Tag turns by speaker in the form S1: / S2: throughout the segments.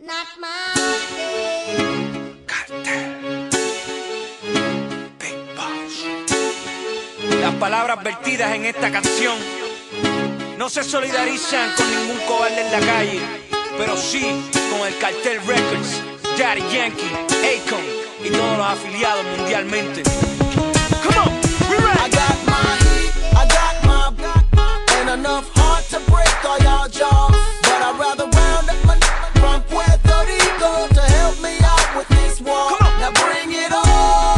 S1: Not my
S2: Cartel. Big Boss. Las palabras vertidas en esta canción no se solidarizan con ningún cobarde en la calle, pero sí con el Cartel Records, Daddy Yankee, Akon y todos los afiliados mundialmente. Come on, we ready.
S3: I got my heat, I got my and enough heart to break all y'all jaws. But I'd rather round up my from Puerto Rico to help me out with this war. Now bring it on.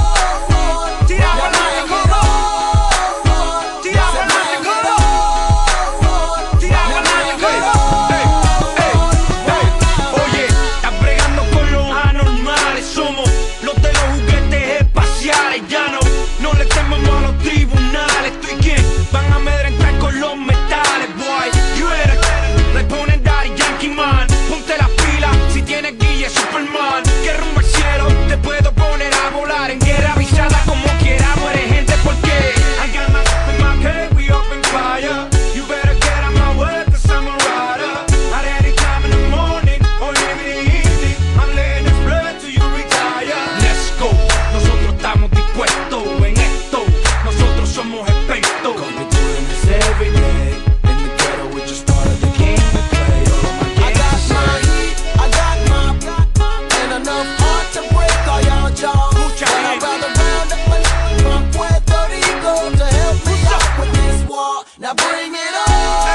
S3: Now bring it on.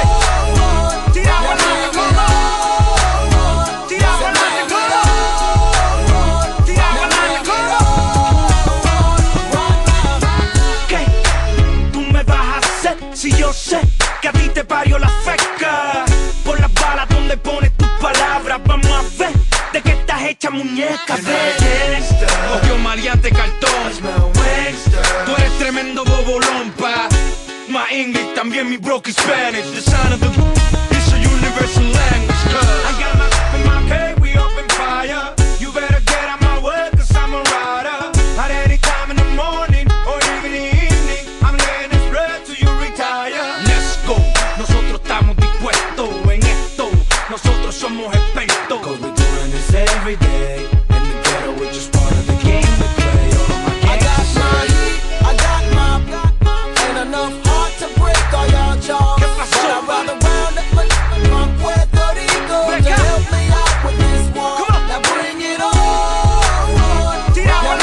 S2: ¿Qué tú me vas a hacer si yo sé que a ti te parió la feca? Por las balas donde pones tus palabras, vamos a ver de qué estás hecha, muñeca. Obvio maleante cartón, tú eres tremendo bobolón, pa. My English, también mi broken Spanish. The sign of the it's a universal language. I got my cake, we open fire. You better get out my way, cause I'm a rider. At any time in the morning, or even in the evening, I'm laying this bread till you retire. Let's go, nosotros estamos dispuestos en esto. Nosotros somos expertos. Cause we're doing this every day. In the ghetto, we're just part of the game we play. All of my
S3: I got my heat, I got my and enough to break all y'all jaws. But I'd rather round up my from Puerto Rico to help me out with this war. Now bring it on. Now bring it on.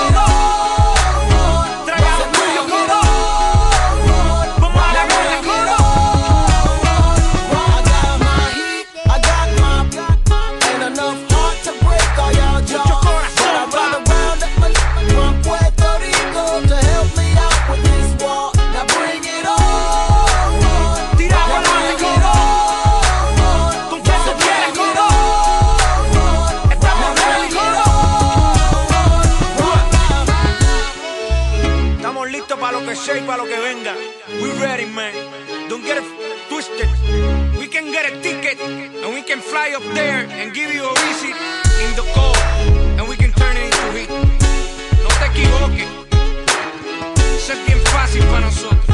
S3: I got my heat, I got my and enough heart to break all y'all jaws. But I'd rather round up my from Puerto Rico to help me out with this war. Now bring it on.
S2: Listo para lo que sea y para lo que venga. We ready, man. Don't get it twisted. We can get a ticket and we can fly up there and give you a visit in the cold and we can turn it into heat. No te equivoques. Eso es bien fácil para nosotros.